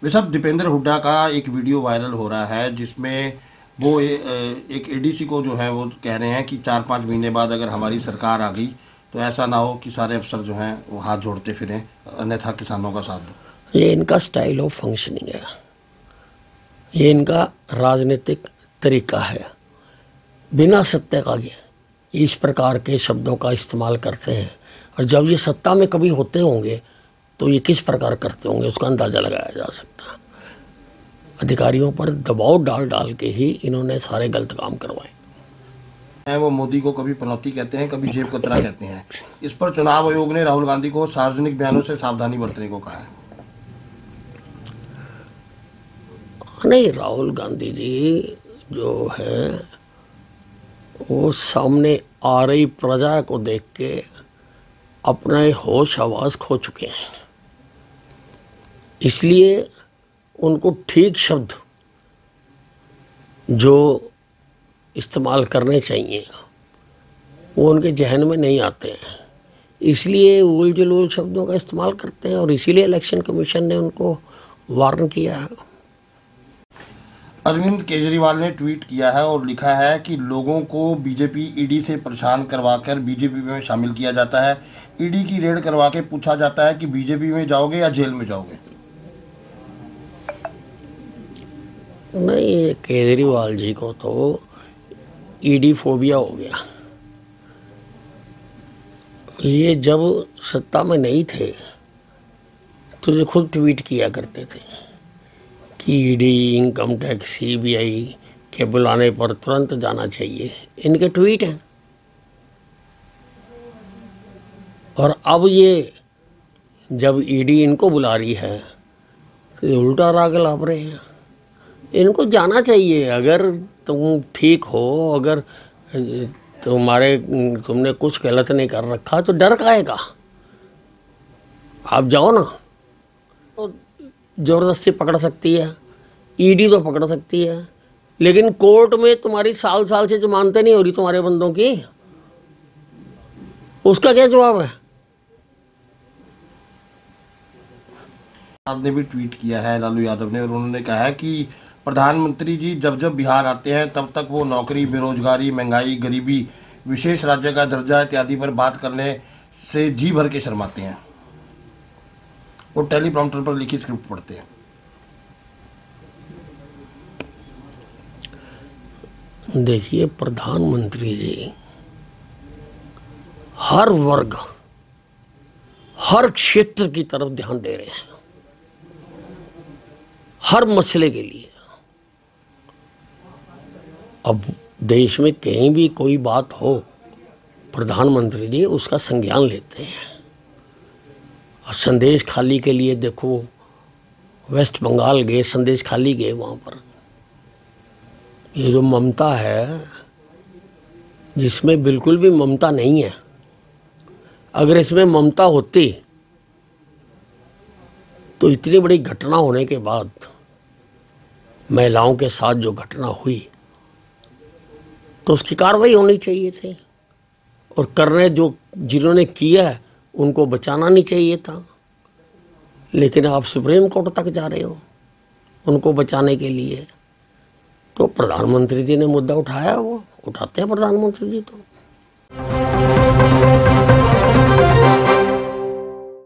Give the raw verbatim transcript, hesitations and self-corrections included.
ऋषभ, दीपेंद्र हुड्डा का एक video viral हो रहा है जिसमें वो ए, एक एडीसी को जो है वो कह रहे हैं कि चार पाँच महीने बाद अगर हमारी सरकार आ गई तो ऐसा ना हो कि सारे अफसर जो हैं वो हाथ जोड़ते फिरें, अन्यथा किसानों का साथ दो। ये इनका स्टाइल ऑफ फंक्शनिंग है, ये इनका राजनीतिक तरीका है। बिना सत्य का ये इस प्रकार के शब्दों का इस्तेमाल करते हैं, और जब ये सत्ता में कभी होते होंगे तो ये किस प्रकार करते होंगे उसका अंदाज़ा लगाया जा सकता है। अधिकारियों पर दबाव डाल डाल के ही इन्होंने सारे गलत काम करवाए। वो मोदी को कभी पनौती कहते हैं, कभी जेब कतरा कहते हैं। इस पर चुनाव आयोग ने राहुल गांधी को सार्वजनिक बयानों से सावधानी बरतने को कहा है। नहीं, राहुल गांधी जी जो है वो सामने आ रही प्रजा को देख के अपने होश आवाज खो चुके हैं, इसलिए उनको ठीक शब्द जो इस्तेमाल करने चाहिए वो उनके जहन में नहीं आते हैं, इसलिए उल जलूल शब्दों का इस्तेमाल करते हैं, और इसीलिए इलेक्शन कमीशन ने उनको वार्न किया है। अरविंद केजरीवाल ने ट्वीट किया है और लिखा है कि लोगों को बीजेपी ईडी से परेशान करवाकर बीजेपी में शामिल किया जाता है। ईडी की रेड करवा के पूछा जाता है कि बीजेपी में जाओगे या जेल में जाओगे। नहीं, केजरीवाल जी को तो ईडी फोबिया हो गया। ये जब सत्ता में नहीं थे तो ये खुद ट्वीट किया करते थे कि ईडी, इनकम टैक्स, सीबीआई के बुलाने पर तुरंत जाना चाहिए। इनके ट्वीट हैं। और अब ये जब ईडी इनको बुला रही है तो उल्टा राग लाभ रहे हैं। इनको जाना चाहिए। अगर तुम ठीक हो, अगर तुम्हारे तुमने कुछ गलत नहीं कर रखा तो डर काहेगा, आप जाओ ना। तो ज़बरदस्ती पकड़ सकती है, ईडी तो पकड़ सकती है, लेकिन कोर्ट में तुम्हारी साल साल से जमानतें नहीं हो रही तुम्हारे बंदों की, उसका क्या जवाब है? आपने भी ट्वीट किया है लालू यादव ने, और उन्होंने कहा है कि प्रधानमंत्री जी जब जब बिहार आते हैं तब तक वो नौकरी, बेरोजगारी, महंगाई, गरीबी, विशेष राज्य का दर्जा इत्यादि पर बात करने से जी भर के शर्माते हैं। वो टेलीप्रॉम्प्टर पर लिखी स्क्रिप्ट पढ़ते हैं। देखिए, प्रधानमंत्री जी हर वर्ग, हर क्षेत्र की तरफ ध्यान दे रहे हैं, हर मसले के लिए। अब देश में कहीं भी कोई बात हो, प्रधानमंत्री जी उसका संज्ञान लेते हैं। और संदेश खाली के लिए देखो, वेस्ट बंगाल गए, संदेश खाली गए, वहाँ पर ये जो ममता है, जिसमें बिल्कुल भी ममता नहीं है। अगर इसमें ममता होती तो इतनी बड़ी घटना होने के बाद, महिलाओं के साथ जो घटना हुई, तो उसकी कार्रवाई होनी चाहिए थी, और करने जो जिन्होंने किया है उनको बचाना नहीं चाहिए था। लेकिन आप सुप्रीम कोर्ट तक जा रहे हो उनको बचाने के लिए। तो प्रधानमंत्री जी ने मुद्दा उठाया, वो उठाते हैं प्रधानमंत्री जी तो।